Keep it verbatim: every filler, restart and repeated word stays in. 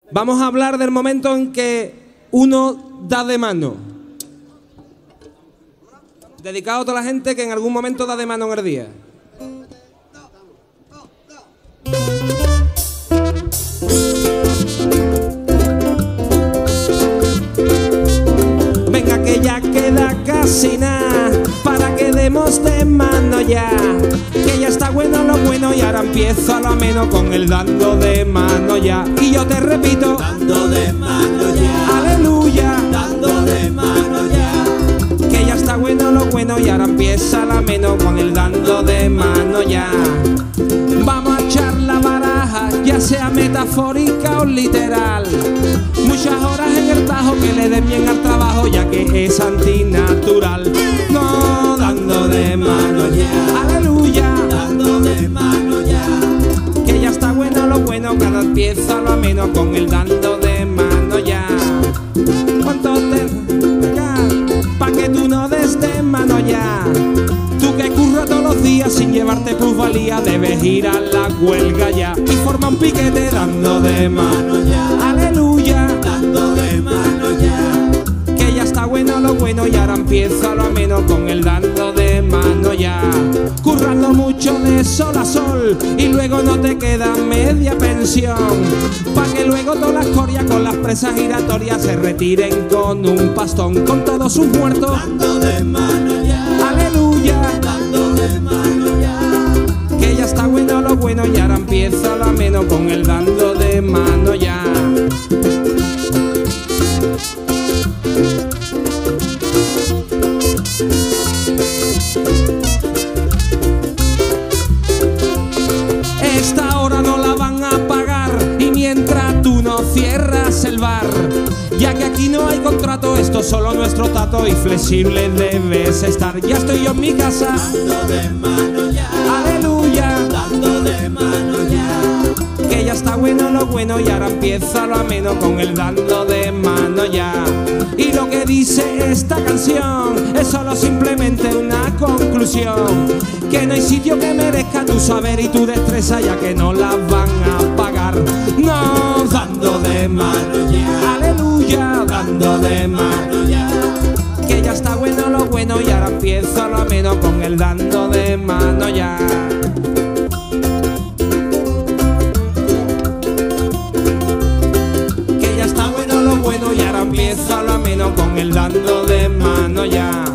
Vamos a hablar del momento en que uno da de mano. Dedicado a toda la gente que en algún momento da de mano en el día. Venga que ya queda casi nada para que demos de mano ya. Que ya está bueno lo bueno y ahora empiezo a lo menos con el dando de mano ya. Y yo te repito, dando de mano ya, aleluya, dando de mano ya. Que ya está bueno lo bueno y ahora empieza la menos con el dando de mano ya. Vamos a echar la baraja, ya sea metafórica o literal. Muchas horas en el tajo que le den bien al trabajo, ya que es antinatural. No, dando de mano ya, aleluya, dando de mano ya. Que ya está bueno lo bueno, cada empieza lo menos con el dando de mano ya. ¿Cuánto te pa' que tú no des de mano ya? Tú que curras todos los días sin llevarte plusvalía, debes ir a la huelga ya y forma un piquete dando de mano ya, aleluya, dando de mano ya. Que ya está bueno lo bueno y ahora empieza lo menos con el dando de mano ya. Currando mucho de sol a sol y luego no te queda media pensión, pa' que luego todas las corias con las presas giratorias se retiren con un pastón, con todos sus muertos dando de mano ya, aleluya, dando de mano ya. que ya está bueno lo bueno y ahora empieza lo menos con el dando de mano ya. Esta hora no la van a pagar y mientras tú no cierras el bar, ya que aquí no hay contrato, esto es solo nuestro tato y flexible debes estar. Ya estoy yo en mi casa, dando de mano ya, aleluya, dando de mano ya. que ya está bueno lo bueno y ahora empieza lo ameno con el dando de mano ya. Y lo que dice esta canción es solo simplemente una conclusión, que no hay sitio que merezca tu saber y tu destreza, ya que no las van a pagar. No, dando de mano ya, aleluya, dando de mano ya. Que ya está bueno lo bueno y ahora empieza lo ameno con el dando de mano ya. Que ya está bueno lo bueno y ahora empieza lo ameno con el dando de mano ya.